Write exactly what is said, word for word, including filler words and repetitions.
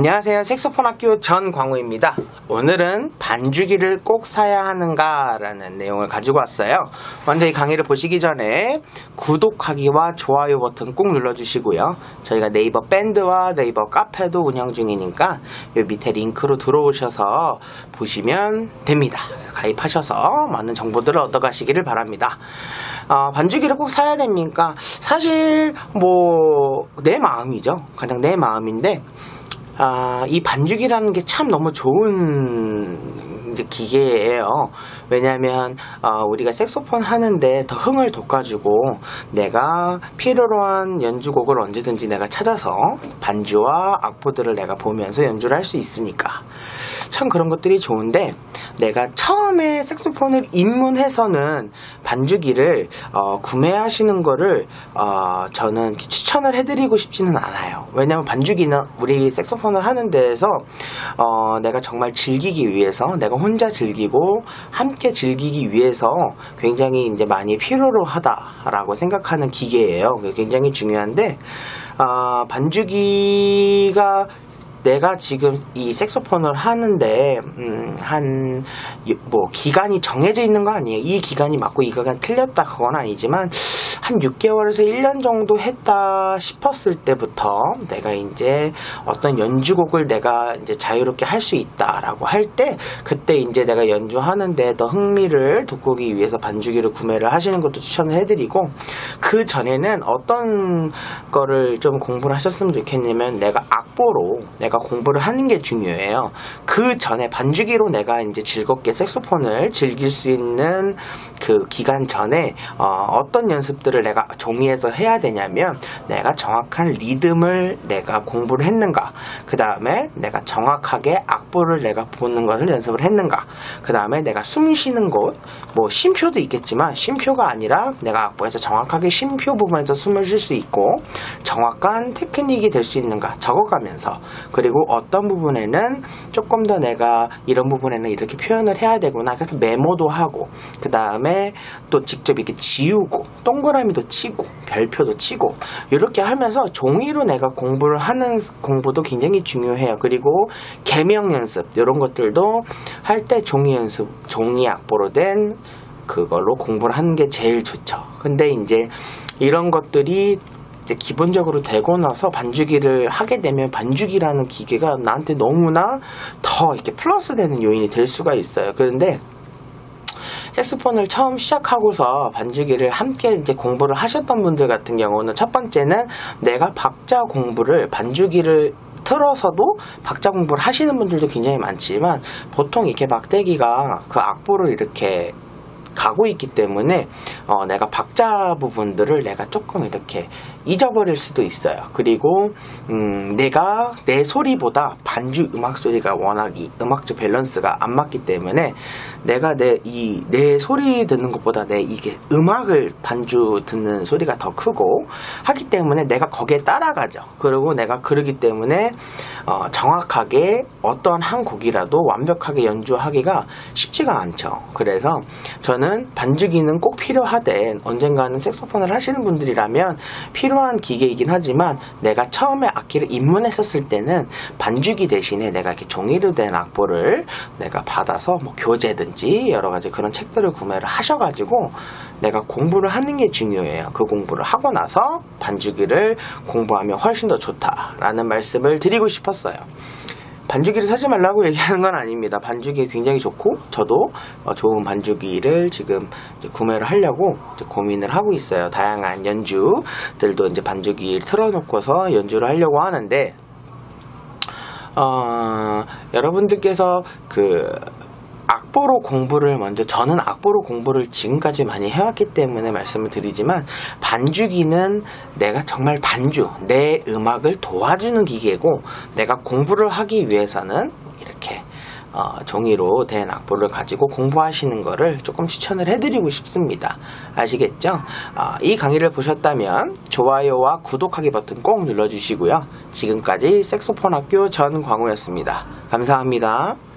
안녕하세요. 색소폰 학교 전광우입니다. 오늘은 반주기를 꼭 사야 하는가 라는 내용을 가지고 왔어요. 먼저 이 강의를 보시기 전에 구독하기와 좋아요 버튼 꼭 눌러주시고요. 저희가 네이버 밴드와 네이버 카페도 운영 중이니까 이 밑에 링크로 들어오셔서 보시면 됩니다. 가입하셔서 많은 정보들을 얻어가시기를 바랍니다. 어, 반주기를 꼭 사야 됩니까? 사실 뭐 내 마음이죠. 가장 내 마음인데 아, 이 반주기라는 게 참 너무 좋은 이제 기계예요. 왜냐면 어, 우리가 색소폰 하는데 더 흥을 돋궈주고 내가 필요로 한 연주곡을 언제든지 내가 찾아서 반주와 악보들을 내가 보면서 연주를 할 수 있으니까 참 그런 것들이 좋은데, 내가 처음에 색소폰을 입문해서는 반주기를 어, 구매하시는 거를 어, 저는 추천을 해드리고 싶지는 않아요. 왜냐면 반주기는 우리 색소폰을 하는 데에서 어, 내가 정말 즐기기 위해서, 내가 혼자 즐기고 함께 즐기기 위해서 굉장히 이제 많이 필요로 하다라고 생각하는 기계예요. 굉장히 중요한데 어, 반주기가 내가 지금 이 색소폰을 하는데 음, 한 뭐 기간이 정해져 있는 거 아니에요. 이 기간이 맞고 이 기간이 틀렸다 그건 아니지만 한 육 개월에서 일 년 정도 했다 싶었을 때부터 내가 이제 어떤 연주곡을 내가 이제 자유롭게 할 수 있다라고 할 때, 그때 이제 내가 연주하는데 더 흥미를 돋구기 위해서 반주기를 구매를 하시는 것도 추천을 해드리고, 그 전에는 어떤 거를 좀 공부를 하셨으면 좋겠냐면 내가 악보로 내가 공부를 하는 게 중요해요. 그 전에 반주기로 내가 이제 즐겁게 색소폰을 즐길 수 있는 그 기간 전에 어, 어떤 연습들을 내가 종이에서 해야 되냐면, 내가 정확한 리듬을 내가 공부를 했는가, 그 다음에 내가 정확하게 악보를 내가 보는 것을 연습을 했는가, 그 다음에 내가 숨 쉬는 곳, 뭐 쉼표도 있겠지만 쉼표가 아니라 내가 악보에서 정확하게 쉼표 부분에서 숨을 쉴 수 있고 정확한 테크닉이 될 수 있는가 적어가면서, 그리고 어떤 부분에는 조금 더 내가 이런 부분에는 이렇게 표현을 해야 되구나, 그래서 메모도 하고, 그 다음에 또 직접 이렇게 지우고 동그라미도 치고 별표도 치고 이렇게 하면서 종이로 내가 공부를 하는 공부도 굉장히 중요해요. 그리고 개명 연습 이런 것들도 할 때 종이 연습, 종이 악보로 된 그걸로 공부를 하는 게 제일 좋죠. 근데 이제 이런 것들이 기본적으로 되고 나서 반주기를 하게 되면 반주기라는 기계가 나한테 너무나 더 이렇게 플러스 되는 요인이 될 수가 있어요. 그런데 색소폰을 처음 시작하고서 반주기를 함께 이제 공부를 하셨던 분들 같은 경우는, 첫 번째는 내가 박자 공부를, 반주기를 틀어서도 박자 공부를 하시는 분들도 굉장히 많지만, 보통 이렇게 막대기가 그 악보를 이렇게 가고 있기 때문에 어, 내가 박자 부분들을 내가 조금 이렇게 잊어버릴 수도 있어요. 그리고 음, 내가 내 소리보다 반주 음악 소리가 워낙 이 음악적 밸런스가 안 맞기 때문에 내가 내 이 내 소리 듣는 것보다 내 이게 음악을 반주 듣는 소리가 더 크고 하기 때문에 내가 거기에 따라가죠. 그리고 내가 그러기 때문에 어, 정확하게 어떤 한 곡이라도 완벽하게 연주하기가 쉽지가 않죠. 그래서 저는 반주기는 꼭 필요하되, 언젠가는 색소폰을 하시는 분들이라면 필요한 기계이긴 하지만 내가 처음에 악기를 입문했었을 때는 반주기 대신에 내가 이렇게 종이로 된 악보를 내가 받아서 뭐 교재든지 여러가지 그런 책들을 구매를 하셔가지고 내가 공부를 하는 게 중요해요. 그 공부를 하고 나서 반주기를 공부하면 훨씬 더 좋다라는 말씀을 드리고 싶었어요. 반주기를 사지 말라고 얘기하는 건 아닙니다. 반주기 굉장히 좋고, 저도 좋은 반주기를 지금 이제 구매를 하려고 이제 고민을 하고 있어요. 다양한 연주들도 이제 반주기를 틀어놓고서 연주를 하려고 하는데, 어, 여러분들께서 그 악보로 공부를 먼저, 저는 악보로 공부를 지금까지 많이 해왔기 때문에 말씀을 드리지만, 반주기는 내가 정말 반주, 내 음악을 도와주는 기계고, 내가 공부를 하기 위해서는 이렇게 어, 종이로 된 악보를 가지고 공부하시는 거를 조금 추천을 해드리고 싶습니다. 아시겠죠? 어, 이 강의를 보셨다면 좋아요와 구독하기 버튼 꼭 눌러주시고요. 지금까지 색소폰 학교 전광우였습니다. 감사합니다.